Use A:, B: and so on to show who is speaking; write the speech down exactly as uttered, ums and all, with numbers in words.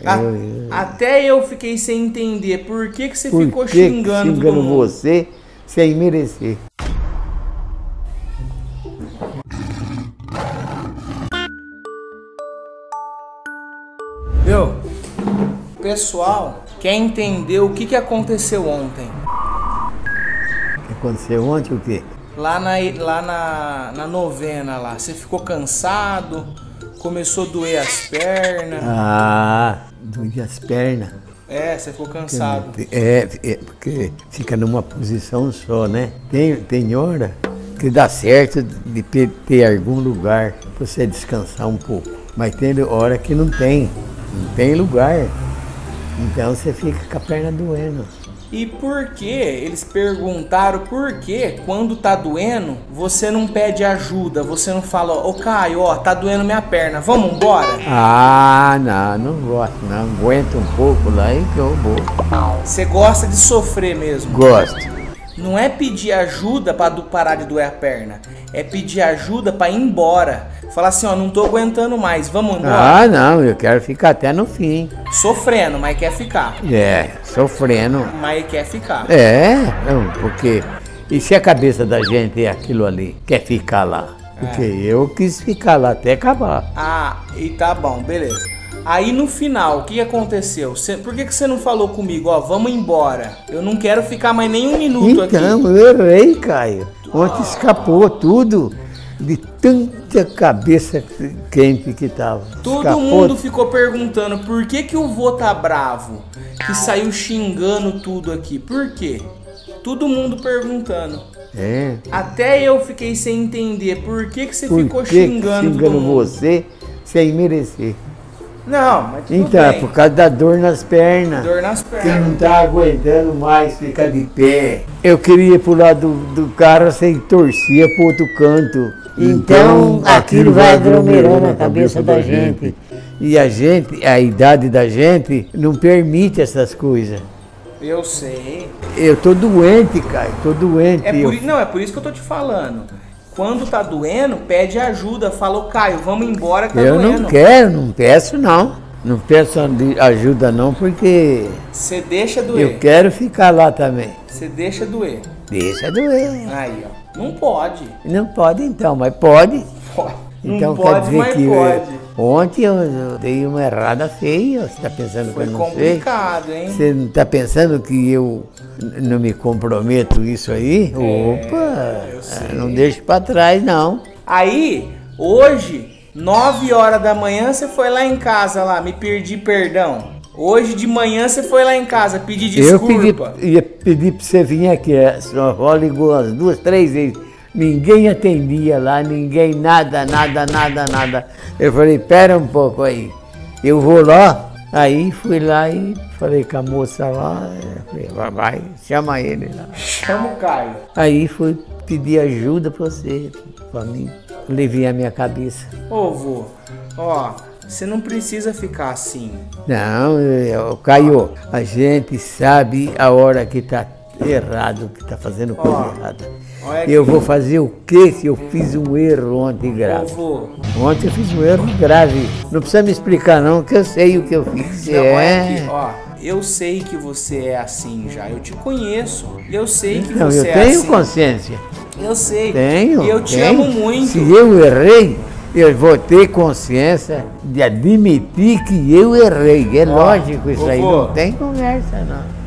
A: A,
B: eu, eu...
A: Até eu fiquei sem entender por que, que você
B: por
A: ficou
B: que
A: xingando,
B: que xingando
A: todo mundo?
B: você sem merecer.
A: Viu? O pessoal quer entender o que, que aconteceu ontem.
B: O que aconteceu ontem o quê?
A: Lá, na, lá na, na novena lá, você ficou cansado, começou a doer as pernas.
B: Ah, doía as pernas.
A: É, você ficou cansado.
B: É, é, porque fica numa posição só, né? Tem, tem hora que dá certo de ter, ter algum lugar para você descansar um pouco. Mas tem hora que não tem, não tem lugar. Então você fica com a perna doendo.
A: E por que, eles perguntaram por que quando tá doendo, você não pede ajuda, você não fala, ô Caio, ó, tá doendo minha perna, vamos embora?
B: Ah, não, não gosto, não. Aguento um pouco lá e que eu vou.
A: Você gosta de sofrer mesmo?
B: Gosto.
A: Não é pedir ajuda pra do- parar de doer a perna, é pedir ajuda pra ir embora. Falar assim, ó, não tô aguentando mais, vamos embora?
B: Ah, não, eu quero ficar até no fim.
A: Sofrendo, mas quer ficar.
B: É, sofrendo.
A: Mas quer ficar.
B: É, não, porque... E se a cabeça da gente é aquilo ali, quer ficar lá? Porque eu quis ficar lá até acabar.
A: Ah, e tá bom, beleza. Aí no final, o que aconteceu? Cê, por que, que você não falou comigo, ó, vamos embora? Eu não quero ficar mais nem um minuto aqui.
B: Então, eu errei, Caio. Ontem escapou tudo de tanta cabeça quente que tava.
A: Todo
B: Escapou.
A: mundo ficou perguntando por que, que o vô tá bravo, que saiu xingando tudo aqui. Por quê? Todo mundo perguntando.
B: É.
A: Até eu fiquei sem entender por que, que você
B: Por
A: ficou
B: que
A: xingando,
B: xingando
A: todo mundo.
B: você sem merecer?
A: Não, mas tudo
B: Então, é
A: bem.
B: por causa da dor nas pernas.
A: Dor nas
B: Que
A: pernas.
B: não tá aguentando mais ficar de pé. Eu queria ir pro lado do, do carro, você torcia pro outro canto.
C: Então, aquilo vai aglomerando a cabeça da gente.
B: E a gente, a idade da gente, não permite essas coisas.
A: Eu sei.
B: Eu tô doente, cara, tô doente.
A: É
B: eu...
A: por, i- não, é por isso que eu tô te falando. Quando tá doendo, pede ajuda. Fala, ô Caio, vamos embora que tá
B: eu
A: doendo.
B: não quero, não peço não. Não peço ajuda não, porque
A: Você deixa doer.
B: eu quero ficar lá também.
A: Você deixa doer.
B: Deixa doer.
A: Aí, ó. Não pode.
B: Não pode então, mas pode.
A: Pode.
B: Então
A: não
B: quer
A: pode,
B: dizer
A: mas
B: que
A: pode.
B: ontem eu, eu dei uma errada feia. Você está pensando
A: Foi
B: que eu não
A: complicado,
B: sei?
A: hein?
B: Você não está pensando que eu n- não me comprometo isso aí? Opa,
A: eu sei.
B: não deixo para trás não.
A: Aí, hoje, nove horas da manhã, você foi lá em casa lá, me pedir perdão. Hoje de manhã você foi lá em casa pedir desculpa.
B: Eu pedi, ia pedir para você vir aqui. A sua avó ligou umas duas, três vezes. Ninguém atendia lá, ninguém, nada, nada, nada, nada. Eu falei, pera um pouco aí. Eu vou lá. Aí fui lá e falei com a moça lá. Falei, vai, vai, chama ele lá.
A: Chama o Caio.
B: Aí fui pedir ajuda para você, para mim. Levei a minha cabeça.
A: Ô, vô, ó, você não precisa ficar assim.
B: Não, eu, Caio, a gente sabe a hora que tá errado, que tá fazendo coisa
A: Ó,
B: errada.
A: olha aqui.
B: Eu vou fazer o quê se eu fiz um erro ontem
A: Ô,
B: grave?
A: vô,
B: Ontem eu fiz um erro grave. Não precisa me explicar não, que eu sei o que eu fiz.
A: não, olha aqui,
B: É.
A: ó, eu sei que você é assim já, eu te conheço. Eu sei que
B: Não, eu
A: você é
B: tenho
A: assim.
B: consciência.
A: Eu sei.
B: Tenho.
A: E eu te
B: tenho.
A: amo muito.
B: Se eu errei, eu vou ter consciência de admitir que eu errei. É
A: Ó,
B: lógico isso aí.
A: vovô.
B: Não tem conversa, não.